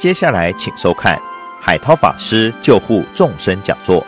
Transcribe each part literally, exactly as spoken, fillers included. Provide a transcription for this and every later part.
接下来请收看海涛法师救护众生讲座。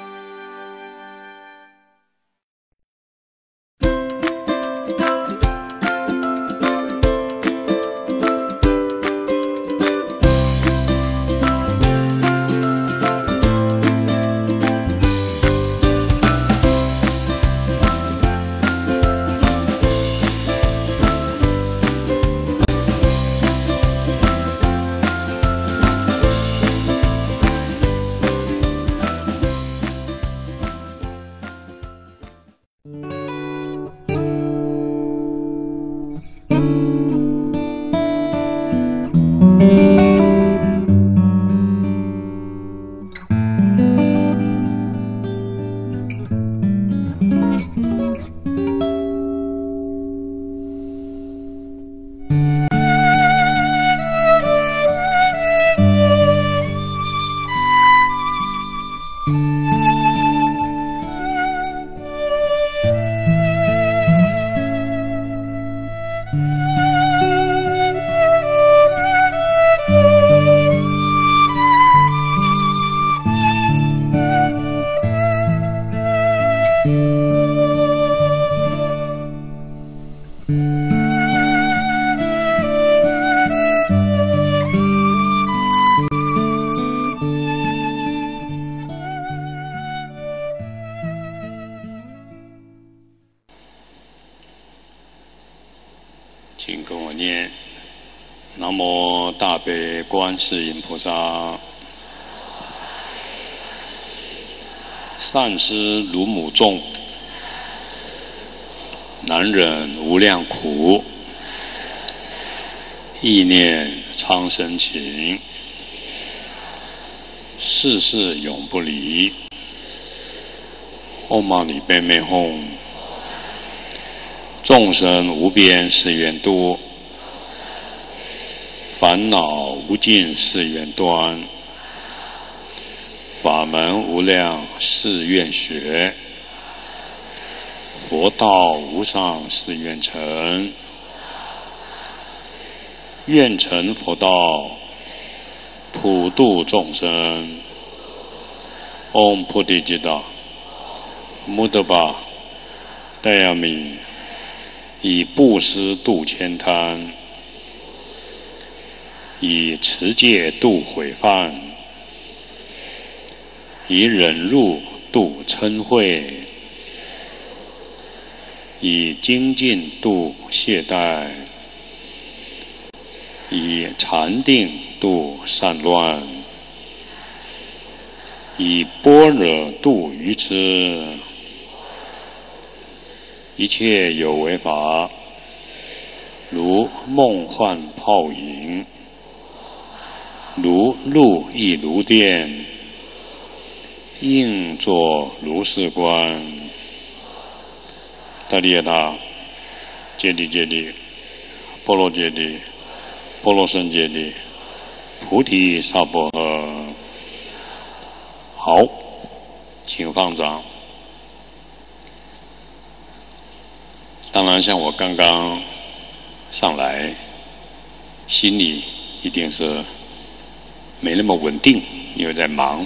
请跟我念：南无大悲观世音菩萨，善施乳母众，难忍无量苦，意念苍生情，世事永不离。唵嘛呢叭咪吽。众生无边誓愿度，烦恼无尽誓愿断，法门无量誓愿学，佛道无上誓愿成，愿成佛道，普度众生。唵菩提吉达，摩诃巴，达雅米。以布施度千贪，以持戒度毁犯，以忍辱度嗔恚，以精进度懈怠，以禅定度散乱，以般若度愚痴。一切有为法，如梦幻泡影，如露亦如电，应作如是观。达利耶他，揭谛揭谛，波罗揭谛，波罗僧揭谛，菩提萨婆诃。好，请放掌。当然，像我刚刚上来，心里一定是没那么稳定，因为在忙。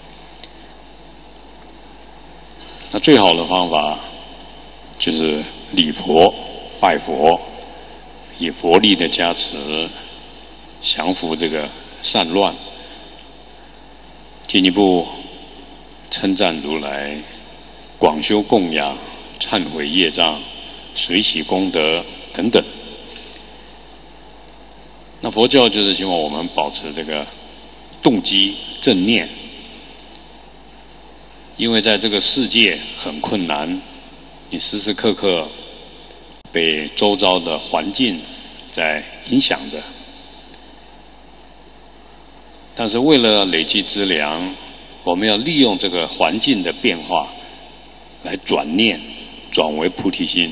那最好的方法就是礼佛、拜佛，以佛力的加持，降服这个散乱。进一步称赞如来，广修供养，忏悔业障，随喜功德等等。那佛教就是希望我们保持这个动机正念，因为在这个世界很困难，你时时刻刻被周遭的环境在影响着。但是为了累积资粮，我们要利用这个环境的变化来转念，转为菩提心。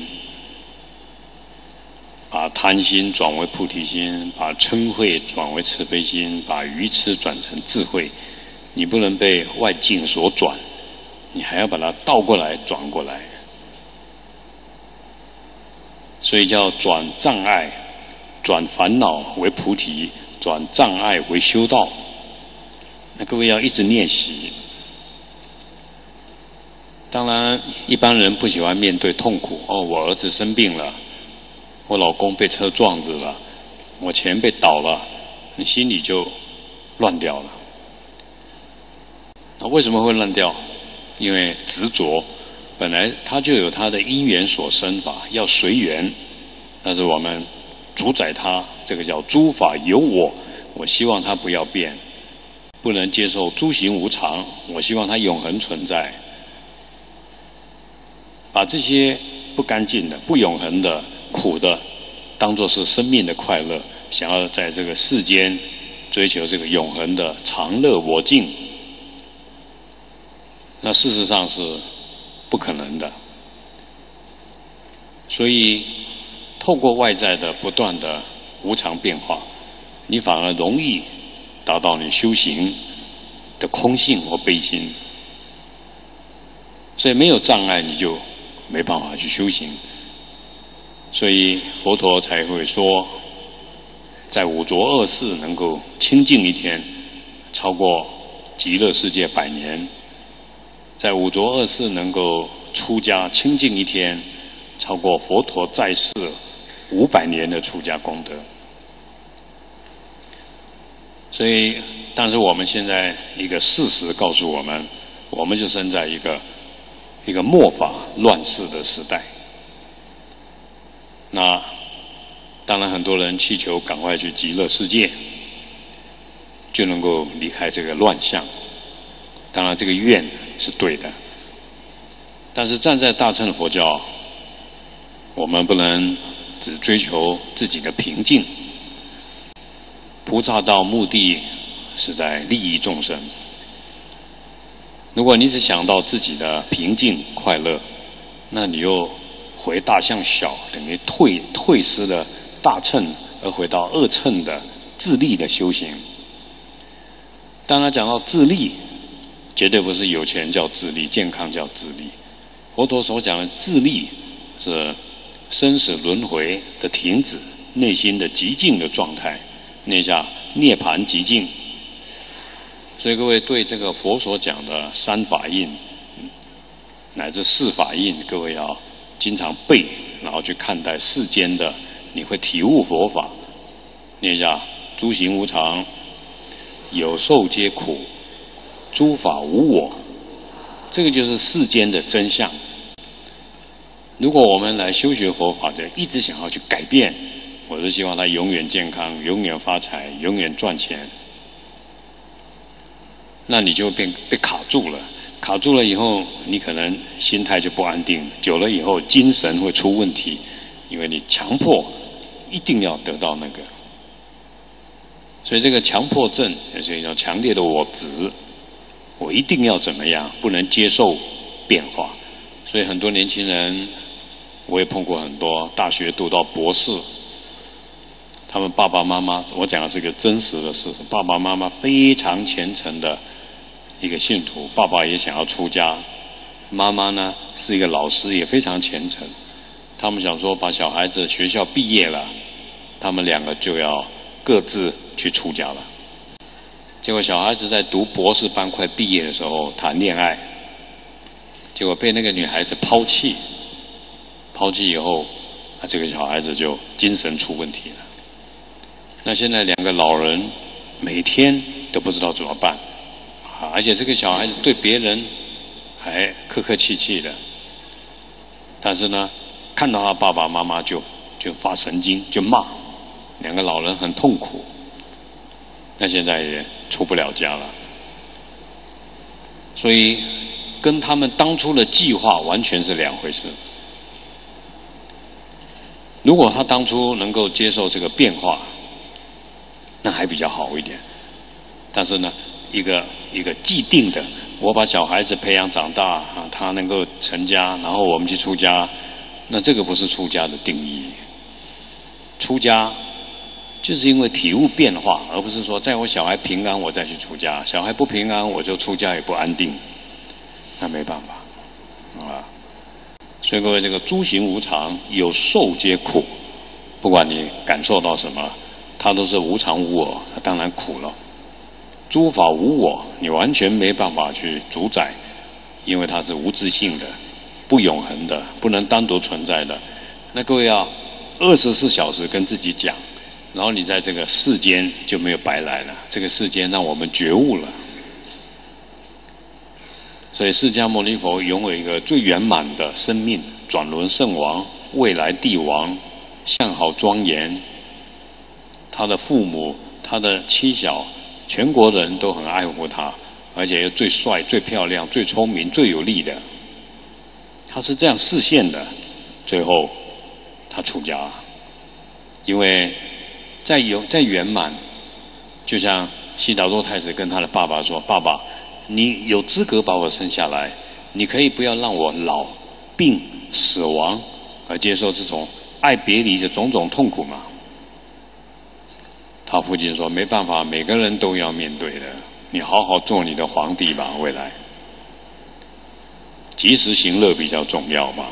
把贪心转为菩提心，把嗔恚转为慈悲心，把愚痴转成智慧。你不能被外境所转，你还要把它倒过来转过来。所以叫转障碍、转烦恼为菩提， 转障碍为修道。那各位要一直练习。当然，一般人不喜欢面对痛苦。哦，我儿子生病了，我老公被车撞死了，我钱被倒了，你心里就乱掉了。那为什么会乱掉？因为执着，本来它就有它的因缘所生法，要随缘。但是我们主宰它，这个叫诸法有我，我希望它不要变，不能接受诸行无常，我希望它永恒存在。把这些不干净的、不永恒的、苦的，当作是生命的快乐，想要在这个世间追求这个永恒的常乐我净，那事实上是不可能的。所以透过外在的不断的无常变化，你反而容易达到你修行的空性或悲心。所以没有障碍，你就没办法去修行。所以佛陀才会说，在五浊恶世能够清净一天，超过极乐世界百年；在五浊恶世能够出家清净一天，超过佛陀在世五百年的出家功德。所以，但是我们现在一个事实告诉我们，我们就生在一个一个末法乱世的时代。那当然，很多人祈求赶快去极乐世界，就能够离开这个乱象。当然，这个愿是对的。但是站在大乘佛教，我们不能只追求自己的平静。菩萨道目的是在利益众生。如果你只想到自己的平静快乐，那你又回大向小，等于退退失了大乘，而回到二乘的自利的修行。当然讲到自利，绝对不是有钱叫自利，健康叫自利。佛陀所讲的自利是生死轮回的停止，内心的极静的状态，那叫涅槃极静。所以各位对这个佛所讲的三法印乃至四法印，各位要经常背，然后去看待世间的，你会体悟佛法。念一下：诸行无常，有受皆苦，诸法无我。这个就是世间的真相。如果我们来修学佛法的，一直想要去改变，我是希望他永远健康、永远发财、永远赚钱，那你就变被卡住了。卡住了以后，你可能心态就不安定，久了以后精神会出问题，因为你强迫一定要得到那个。所以这个强迫症也是一种强烈的我执，我一定要怎么样，不能接受变化。所以很多年轻人，我也碰过很多大学读到博士，他们爸爸妈妈，我讲的是一个真实的事实，爸爸妈妈非常虔诚的一个信徒，爸爸也想要出家，妈妈呢是一个老师，也非常虔诚。他们想说把小孩子学校毕业了，他们两个就要各自去出家了。结果小孩子在读博士班快毕业的时候谈恋爱，结果被那个女孩子抛弃，抛弃以后，那这个小孩子就精神出问题了。那现在两个老人每天都不知道怎么办，啊，而且这个小孩子对别人还客客气气的，但是呢，看到他爸爸妈妈就就发神经，就骂，两个老人很痛苦。那现在也出不了家了，所以跟他们当初的计划完全是两回事。如果他当初能够接受这个变化，那还比较好一点。但是呢，一个一个既定的，我把小孩子培养长大啊，他能够成家，然后我们去出家，那这个不是出家的定义。出家就是因为体悟变化，而不是说在我小孩平安我再去出家，小孩不平安我就出家也不安定，那没办法啊。所以各位，这个诸行无常，有受皆苦，不管你感受到什么，它它都是无常无我，它当然苦了。诸法无我，你完全没办法去主宰，因为它是无自性的、不永恒的、不能单独存在的。那各位要二十四小时跟自己讲，然后你在这个世间就没有白来了。这个世间让我们觉悟了。所以释迦牟尼佛拥有一个最圆满的生命，转轮圣王、未来帝王，相好庄严。他的父母、他的妻小，全国人都很爱护他，而且又最帅、最漂亮、最聪明、最有力的。他是这样示现的。最后，他出家，因为在有在圆满，就像悉达多太子跟他的爸爸说：“爸爸，你有资格把我生下来，你可以不要让我老、病、死亡，而接受这种爱别离的种种痛苦吗？”他父亲说：“没办法，每个人都要面对的。你好好做你的皇帝吧，未来及时行乐比较重要嘛。”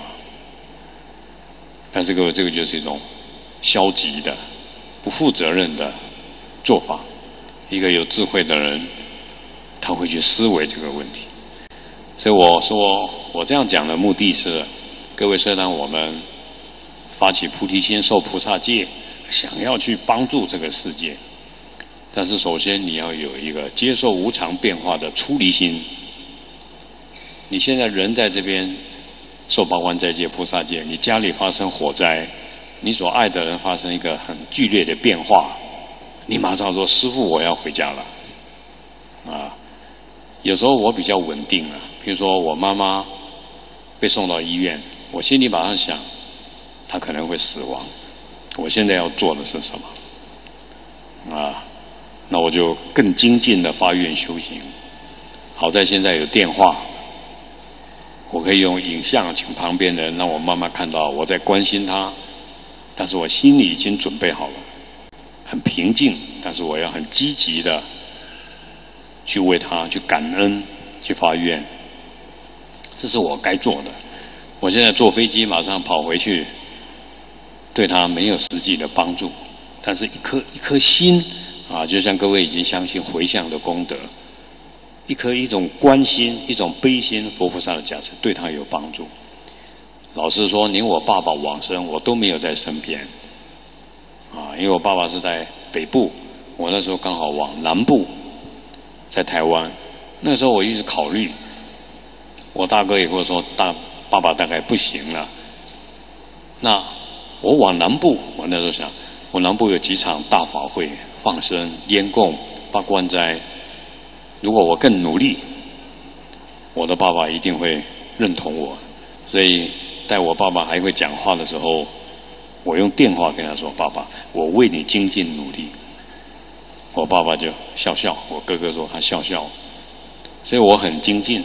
但这个这个就是一种消极的、不负责任的做法。一个有智慧的人，他会去思维这个问题。所以我说，我这样讲的目的是，各位虽然我们发起菩提心、受菩萨戒，想要去帮助这个世界，但是首先你要有一个接受无常变化的出离心。你现在人在这边受八关斋戒、菩萨戒，你家里发生火灾，你所爱的人发生一个很剧烈的变化，你马上说：“师父，我要回家了。”啊，有时候我比较稳定啊，比如说我妈妈被送到医院，我心里马上想，她可能会死亡。我现在要做的是什么？啊，那我就更精进的发愿修行。好在现在有电话，我可以用影像请旁边人让我妈妈看到我在关心她，但是我心里已经准备好了，很平静，但是我要很积极的去为她去感恩，去发愿，这是我该做的。我现在坐飞机马上跑回去，对他没有实际的帮助，但是一颗一颗心啊，就像各位已经相信回向的功德，一颗一种关心、一种悲心，佛菩萨的加持对他有帮助。老实说，连我爸爸往生，我都没有在身边啊，因为我爸爸是在北部，我那时候刚好往南部，在台湾。那时候我一直考虑，我大哥也跟我说，大爸爸大概不行了。那我往南部，我那时候想，我南部有几场大法会、放生、烟供、八关斋。如果我更努力，我的爸爸一定会认同我。所以，在我爸爸还会讲话的时候，我用电话跟他说：“爸爸，我为你精进努力。”我爸爸就笑笑，我哥哥说他笑笑。所以我很精进。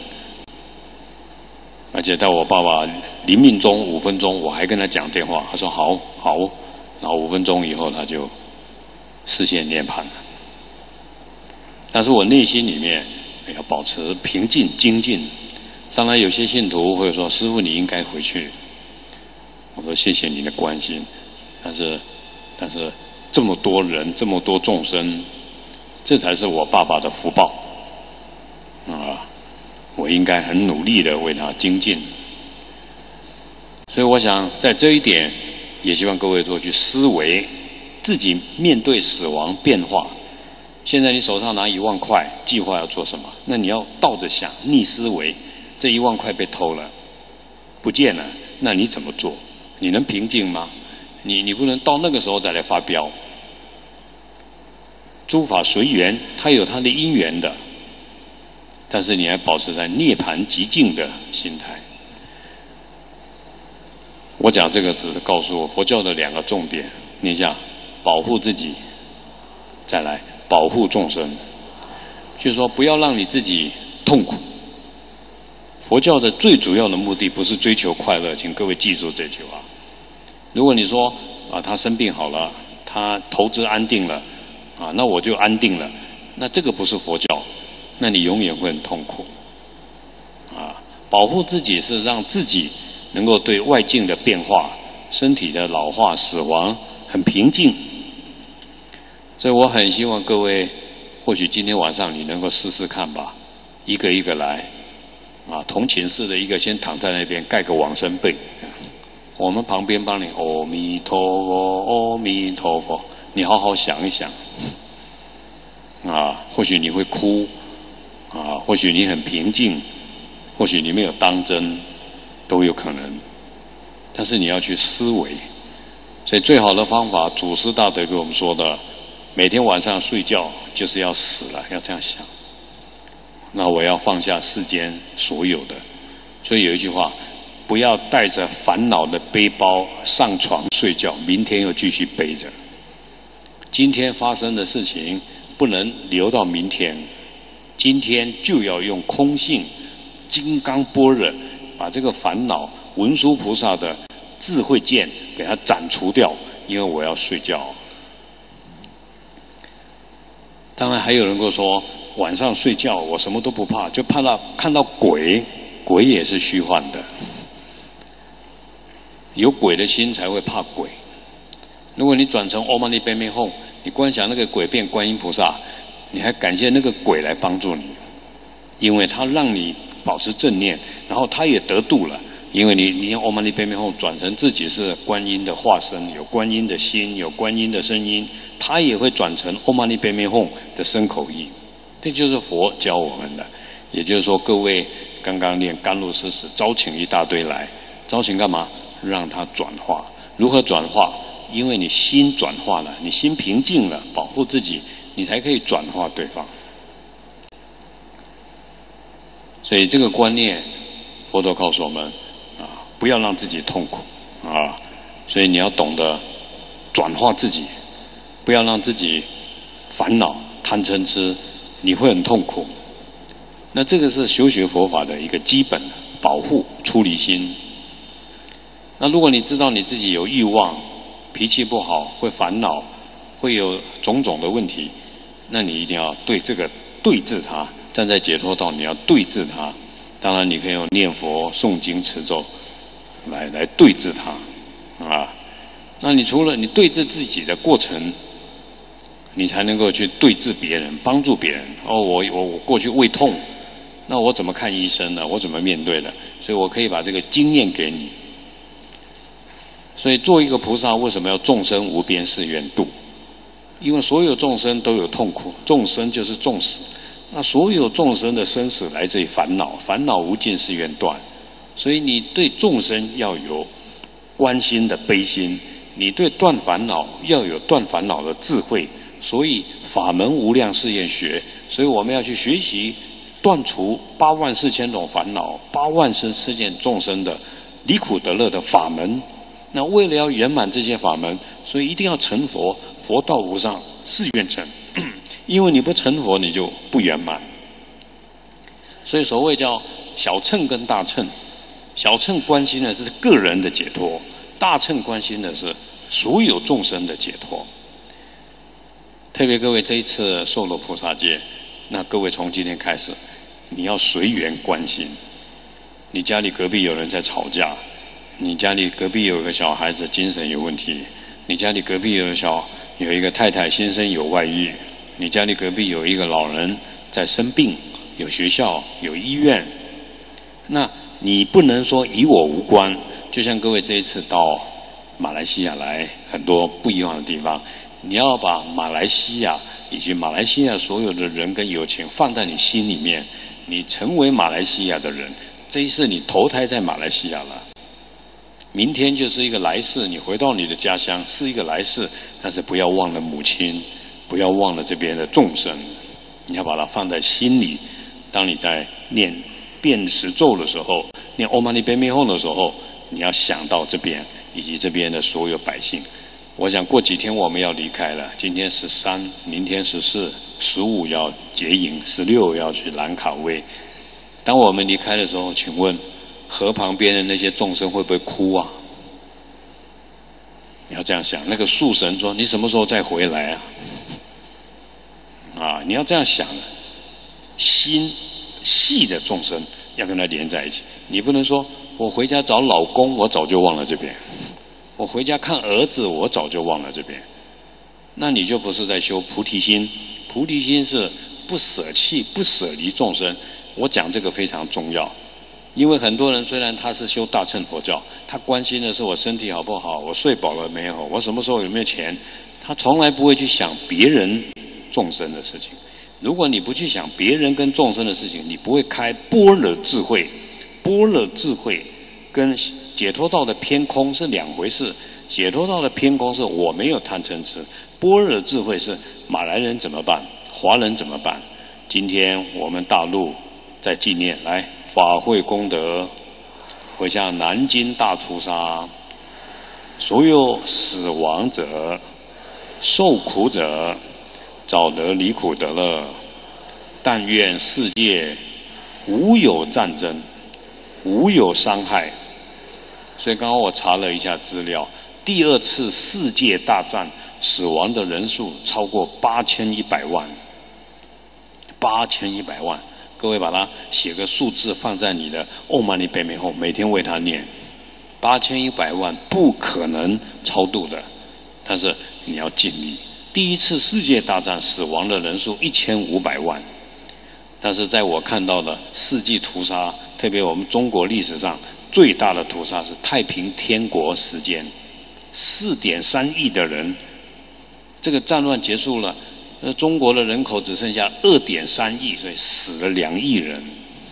而且在我爸爸临命中五分钟，我还跟他讲电话，他说好好，然后五分钟以后他就视线涅槃了。但是我内心里面要保持平静精进。当然有些信徒会说：“师父，你应该回去。”我说：“谢谢你的关心，但是但是这么多人，这么多众生，这才是我爸爸的福报啊！我应该很努力的为他精进。”所以我想在这一点，也希望各位做去思维，自己面对死亡变化。现在你手上拿一万块，计划要做什么？那你要倒着想，逆思维。这一万块被偷了，不见了，那你怎么做？你能平静吗？你你不能到那个时候再来发飙。诸法随缘，它有它的因缘的，但是你还保持在涅槃极静的心态。我讲这个只是告诉我佛教的两个重点，念一下：保护自己，再来保护众生。就是说，不要让你自己痛苦。佛教的最主要的目的不是追求快乐，请各位记住这句话。如果你说啊，他生病好了，他投资安定了，啊，那我就安定了，那这个不是佛教，那你永远会很痛苦。啊，保护自己是让自己能够对外境的变化、身体的老化、死亡很平静。 所以我很希望各位，或许今天晚上你能够试试看吧，一个一个来，啊，同寝室的一个先躺在那边盖个往生被，我们旁边帮你阿弥陀佛，阿弥陀佛，你好好想一想，啊，或许你会哭，啊，或许你很平静，或许你没有当真，都有可能，但是你要去思维。所以最好的方法，祖师大德给我们说的，每天晚上睡觉就是要死了，要这样想。那我要放下世间所有的，所以有一句话，不要带着烦恼的背包上床睡觉，明天又继续背着。今天发生的事情不能留到明天，今天就要用空性金刚般若，把这个烦恼文殊菩萨的智慧剑给它斩除掉，因为我要睡觉。当然还有人跟我说，晚上睡觉我什么都不怕，就怕到看到鬼，鬼也是虚幻的，有鬼的心才会怕鬼。如果你转成唵嘛呢叭咪吽，你观想那个鬼变观音菩萨，你还感谢那个鬼来帮助你，因为他让你保持正念，然后他也得度了。因为你你用唵嘛呢叭咪吽转成自己是观音的化身，有观音的心，有观音的声音，他也会转成唵嘛呢叭咪吽的身口意。这就是佛教我们的。也就是说，各位刚刚念甘露施食，招请一大堆来，招请干嘛？让它转化。如何转化？因为你心转化了，你心平静了，保护自己，你才可以转化对方。所以这个观念，佛陀告诉我们啊，不要让自己痛苦啊。所以你要懂得转化自己，不要让自己烦恼贪嗔痴，你会很痛苦。那这个是修学佛法的一个基本保护出离心。那如果你知道你自己有欲望，脾气不好，会烦恼，会有种种的问题，那你一定要对这个对治它，站在解脱道，你要对治它。当然，你可以用念佛、诵经、持咒来来对治它啊。那你除了你对治自己的过程，你才能够去对治别人，帮助别人。哦，我我我过去胃痛，那我怎么看医生呢？我怎么面对呢？所以我可以把这个经验给你。所以做一个菩萨，为什么要众生无边誓愿度？因为所有众生都有痛苦，众生就是众死。那所有众生的生死来自于烦恼，烦恼无尽誓愿断。所以你对众生要有关心的悲心，你对断烦恼要有断烦恼的智慧。所以法门无量誓愿学，所以我们要去学习断除八万四千种烦恼，八万四千件众生的离苦得乐的法门。那为了要圆满这些法门，所以一定要成佛，佛道无上，誓愿成。因为你不成佛，你就不圆满。所以所谓叫小乘跟大乘，小乘关心的是个人的解脱，大乘关心的是所有众生的解脱。特别各位这一次受了菩萨戒，那各位从今天开始，你要随缘关心。你家里隔壁有人在吵架，你家里隔壁有个小孩子精神有问题，你家里隔壁有小有一个太太先生有外遇，你家里隔壁有一个老人在生病，有学校有医院，那你不能说与我无关。就像各位这一次到马来西亚来很多不一样的地方，你要把马来西亚以及马来西亚所有的人跟友情放在你心里面，你成为马来西亚的人，这一世你投胎在马来西亚了，明天就是一个来世，你回到你的家乡是一个来世，但是不要忘了母亲，不要忘了这边的众生，你要把它放在心里。当你在念遍十咒的时候，念唵嘛呢叭咪吽的时候，你要想到这边以及这边的所有百姓。我想过几天我们要离开了，今天十三，明天十四，十五要结营，十六要去兰卡威。当我们离开的时候，请问河旁边的那些众生会不会哭啊？你要这样想，那个树神说：“你什么时候再回来啊？”啊，你要这样想，心细的众生要跟他连在一起。你不能说我回家找老公，我早就忘了这边；我回家看儿子，我早就忘了这边。 那你就不是在修菩提心。菩提心是不舍弃、不舍离众生。我讲这个非常重要，因为很多人虽然他是修大乘佛教，他关心的是我身体好不好，我睡饱了没有，我什么时候有没有钱，他从来不会去想别人众生的事情。如果你不去想别人跟众生的事情，你不会开般若智慧。般若智慧跟解脱道的偏空是两回事。解脱道的偏空是我没有贪嗔痴，般若智慧是马来人怎么办，华人怎么办。今天我们大陆在纪念，来法会功德，回向南京大屠杀，所有死亡者、受苦者，早得离苦得乐。但愿世界无有战争，无有伤害。所以刚刚我查了一下资料，第二次世界大战死亡的人数超过八千一百万，八千一百万。各位把它写个数字放在你的唵嘛呢叭咪吽，每天为它念。八千一百万不可能超度的，但是你要尽力。第一次世界大战死亡的人数一千五百万，但是在我看到的世纪屠杀，特别我们中国历史上最大的屠杀是太平天国时间，四点三亿的人，这个战乱结束了，那中国的人口只剩下二点三亿，所以死了两亿人，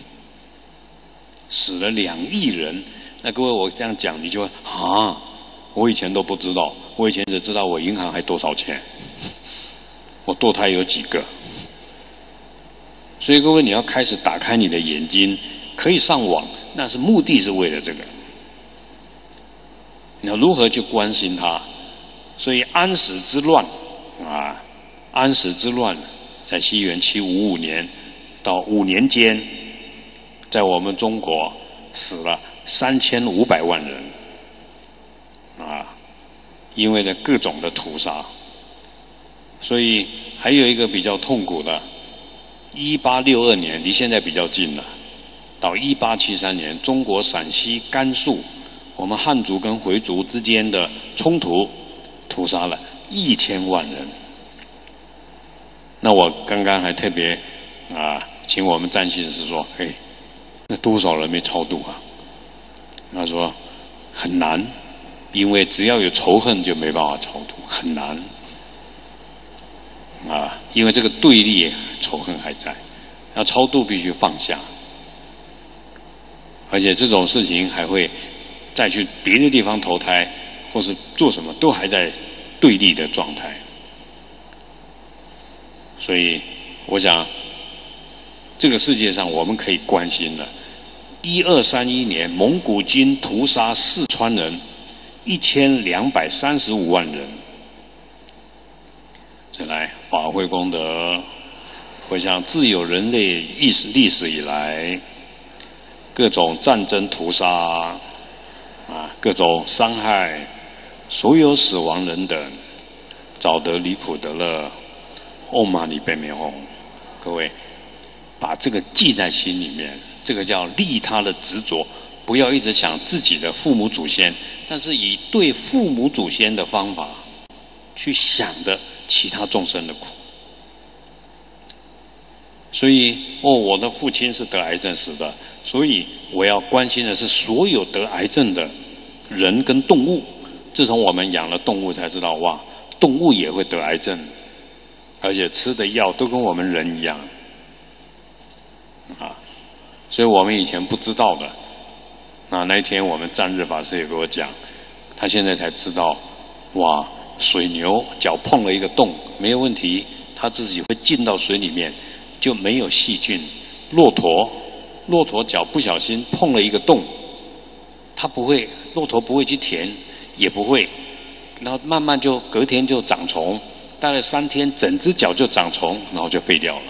死了两亿人。那各位，我这样讲，你就会啊，我以前都不知道，我以前只知道我银行还多少钱，我堕胎有几个。所以各位，你要开始打开你的眼睛，可以上网，那是目的是为了这个。你要如何去关心它？所以安史之乱啊，安史之乱在西元七五五年到五年间，在我们中国死了三千五百万人啊，因为呢各种的屠杀。所以还有一个比较痛苦的，一八六二年离现在比较近了，到一八七三年，中国陕西、甘肃，我们汉族跟回族之间的冲突，屠杀了一千万人。那我刚刚还特别啊，请我们占信师说，哎，那多少人没超度啊？他说很难，因为只要有仇恨就没办法超度，很难啊，因为这个对立仇恨还在，要超度必须放下，而且这种事情还会再去别的地方投胎，或是做什么都还在对立的状态。所以我想这个世界上我们可以关心的，一二三一年蒙古军屠杀四川人一千两百三十五万人。再来法会功德，回向自有人类历史历史以来各种战争屠杀啊，各种伤害，所有死亡人等早得离苦得乐。唵嘛呢叭咪吽，各位把这个记在心里面，这个叫利他的执着，不要一直想自己的父母祖先，但是以对父母祖先的方法去想的其他众生的苦。所以哦，我的父亲是得癌症死的，所以我要关心的是所有得癌症的人跟动物。自从我们养了动物才知道，哇，动物也会得癌症，而且吃的药都跟我们人一样啊，所以我们以前不知道的。那那一天我们占日法师也给我讲，他现在才知道，哇，水牛脚碰了一个洞没有问题，它自己会进到水里面，就没有细菌。骆驼，骆驼脚不小心碰了一个洞，它不会，骆驼不会去填，也不会，然后慢慢就隔天就长虫，大概三天整只脚就长虫，然后就废掉了。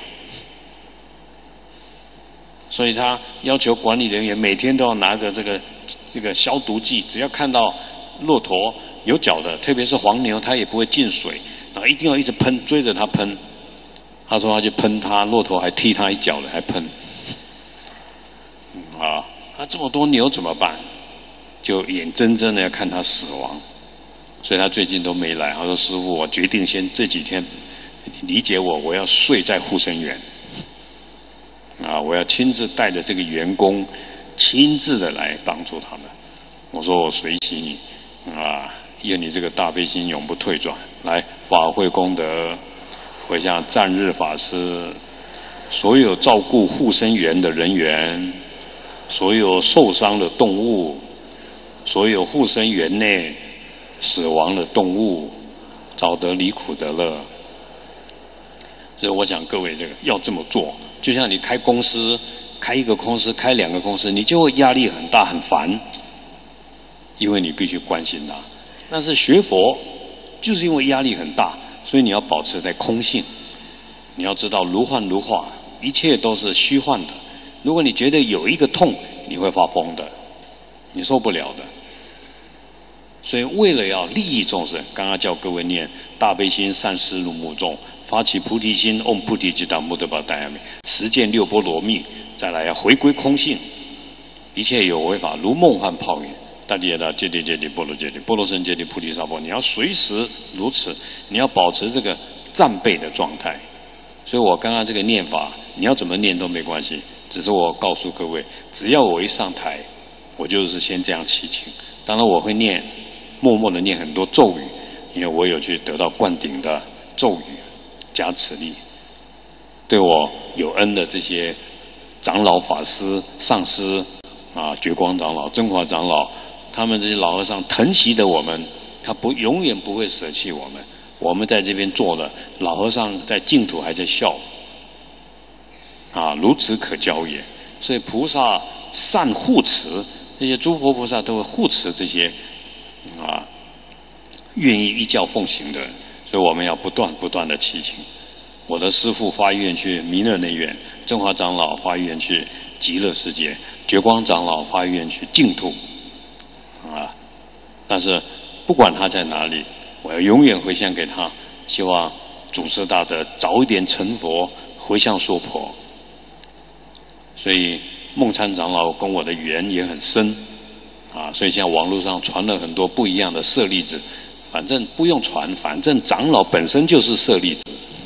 所以他要求管理人员每天都要拿着这个这个消毒剂，只要看到骆驼有脚的，特别是黄牛，它也不会进水，然后一定要一直喷，追着它喷。他说他去喷它，骆驼还踢他一脚了，还喷。啊，那这么多牛怎么办？就眼睁睁的要看它死亡。 所以他最近都没来。他说：“师父，我决定先这几天，理解我，我要睡在护生园，啊，我要亲自带着这个员工，亲自的来帮助他们。”我说：“我随喜你，啊，愿你这个大悲心永不退转。来，法会功德，回向赞日法师，所有照顾护生园的人员，所有受伤的动物，所有护生园内死亡的动物，早得离苦得乐。”所以我想各位这个要这么做，就像你开公司，开一个公司，开两个公司，你就会压力很大很烦，因为你必须关心它。但是学佛就是因为压力很大，所以你要保持在空性，你要知道如幻如化，一切都是虚幻的。如果你觉得有一个痛，你会发疯的，你受不了的。所以为了要利益众生，刚刚叫各位念大悲心善思如母众，发起菩提心，唵菩提吉达摩德巴达雅米，实践六波罗蜜，再来要回归空性，一切有为法如梦幻泡影。大地耶达揭谛揭谛波罗揭谛波罗僧揭谛菩提萨婆，你要随时如此，你要保持这个战备的状态。所以我刚刚这个念法，你要怎么念都没关系，只是我告诉各位，只要我一上台，我就是先这样祈请。当然我会念，默默的念很多咒语，因为我有去得到灌顶的咒语加持力。对我有恩的这些长老、法师、上师啊，觉光长老、真华长老，他们这些老和尚疼惜的我们，他不永远不会舍弃我们。我们在这边做了，老和尚在净土还在笑，啊，如此可教也。所以菩萨善护持，这些诸佛菩萨都会护持这些啊愿意依教奉行的人。所以我们要不断不断的祈请。我的师父发愿去弥勒内院，真华长老发愿去极乐世界，觉光长老发愿去净土，啊！但是不管他在哪里，我要永远回向给他，希望祖师大德早一点成佛，回向说婆。所以梦参长老跟我的缘也很深，啊！所以现在网络上传了很多不一样的舍利子，反正不用传，反正长老本身就是舍利子，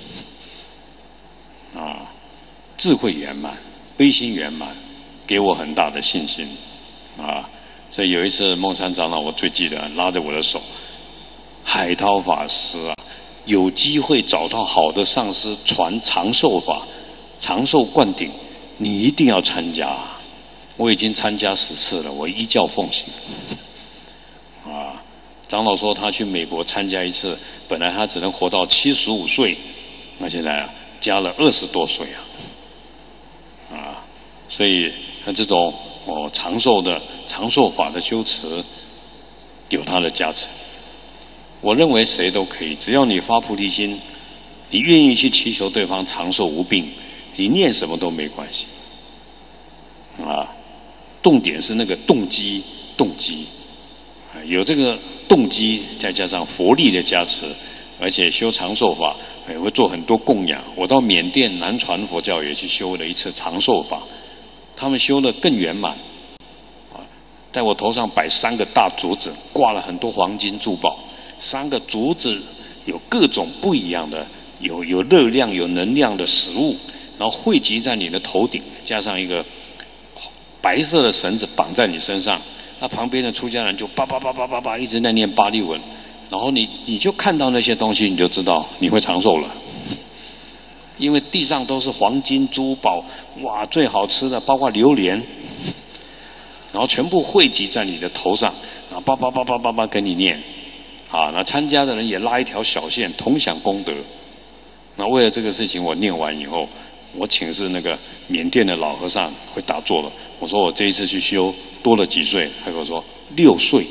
啊！智慧圆满，悲心圆满，给我很大的信心，啊！所以有一次梦参长老，我最记得拉着我的手，海涛法师啊，有机会找到好的上师传长寿法、长寿灌顶，你一定要参加。我已经参加十次了，我依教奉行。啊，长老说他去美国参加一次，本来他只能活到七十五岁，那现在啊加了二十多岁啊，啊，所以像这种哦长寿的长寿法的修持，有他的加持。我认为谁都可以，只要你发菩提心，你愿意去祈求对方长寿无病，你念什么都没关系。啊，重点是那个动机，动机，有这个动机，再加上佛力的加持，而且修长寿法，也会做很多供养。我到缅甸南传佛教也去修了一次长寿法，他们修得更圆满。啊，在我头上摆三个大竹子，挂了很多黄金珠宝。三个竹子有各种不一样的，有有热量、有能量的食物，然后汇集在你的头顶，加上一个白色的绳子绑在你身上。那旁边的出家人就叭叭叭叭叭叭一直在念巴利文，然后你你就看到那些东西，你就知道你会长寿了。因为地上都是黄金珠宝，哇，最好吃的包括榴莲，然后全部汇集在你的头上，然后叭叭叭叭叭叭跟你念。啊，那参加的人也拉一条小线，同享功德。那为了这个事情，我念完以后，我请示那个缅甸的老和尚会打坐了。我说我这一次去修多了几岁？他跟我说六岁。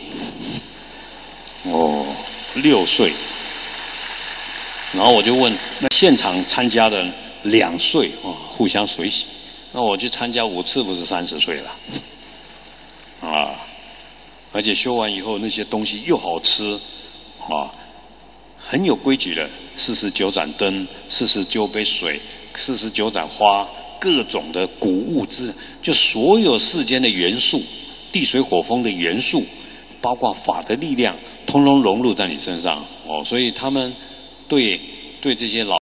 哦，六岁。然后我就问那现场参加的人两岁，哦，互相随喜。那我去参加五次，不是三十岁了？啊，而且修完以后那些东西又好吃。啊，很有规矩的，四十九盏灯，四十九杯水，四十九盏花，各种的谷物质，就所有世间的元素，地水火风的元素，包括法的力量， 通通融入在你身上哦，所以他们对对这些老